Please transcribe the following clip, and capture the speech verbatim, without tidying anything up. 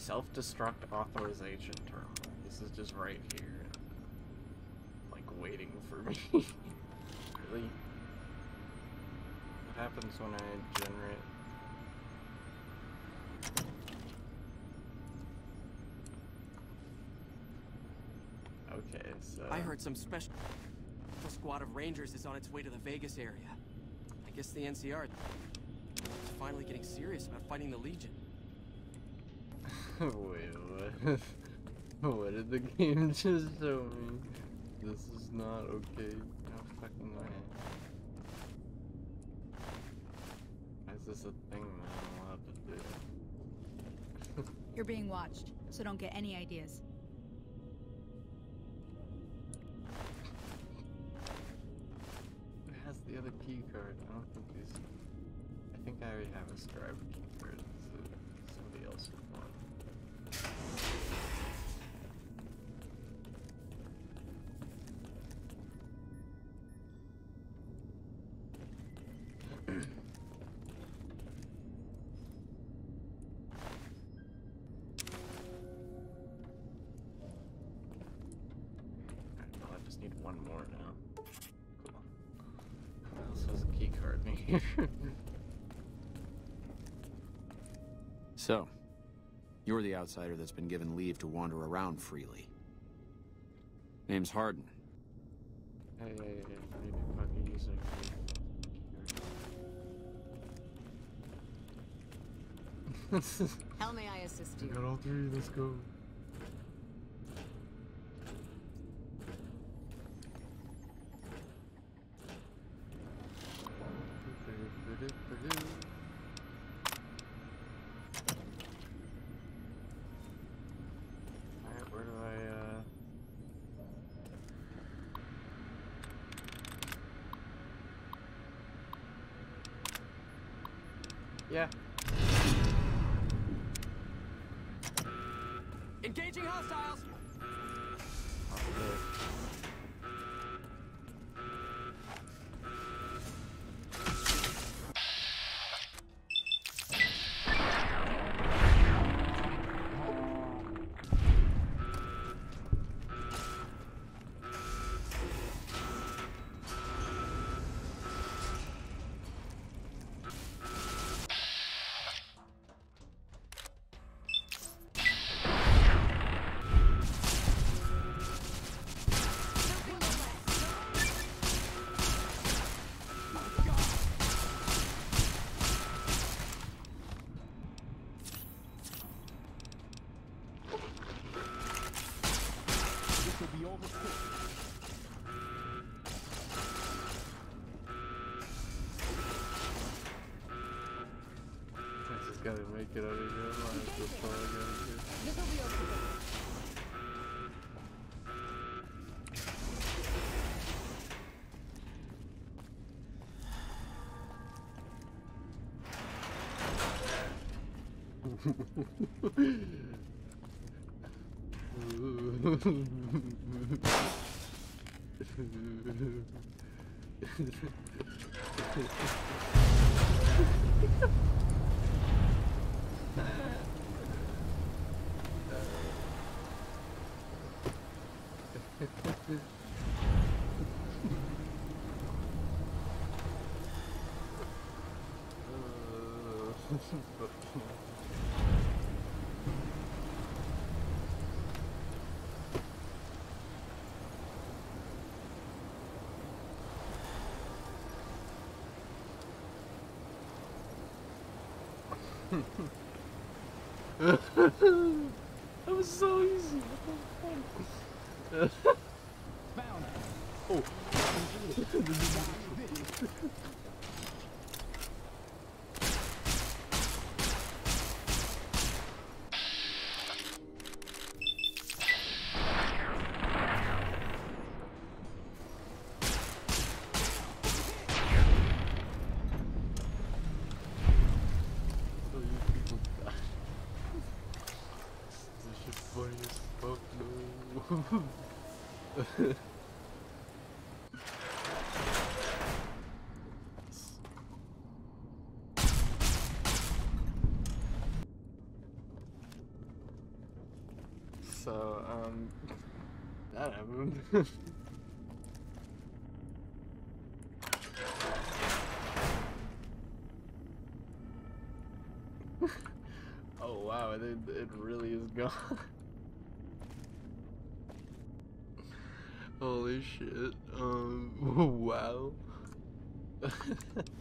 Self-destruct authorization terminal. This is just right here. Like, waiting for me. Really? What happens when I generate... Okay, so... I heard some special squad of Rangers is on its way to the Vegas area. I guess the N C R is finally getting serious about fighting the Legion. Wait, what? What did the game just show me? This is not okay. No fucking way. Why is this a thing that I'm allowed to do? You're being watched, so don't get any ideas. Who has the other key card? I don't think these... I think I already have a scribe key card, so somebody else would want. Well, I just need one more now. Cool. Who else has a key card in here? So, you're the outsider that's been given leave to wander around freely. Name's Hardin. Hey, hey, hey, maybe fucking using. How may I assist you? I got all three, let's go. Alright, where do I, uh... Yeah. Engaging hostiles! Gotta make it out of here. That's all I gotta do. This will be okay. That was so easy. Found. Oh. So, um, that happened. Oh wow, it, it really is gone. Holy shit, um, wow.